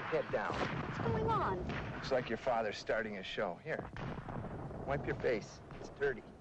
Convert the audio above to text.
head down. What's going on? Looks like your father's starting a show. Here, wipe your face. It's dirty.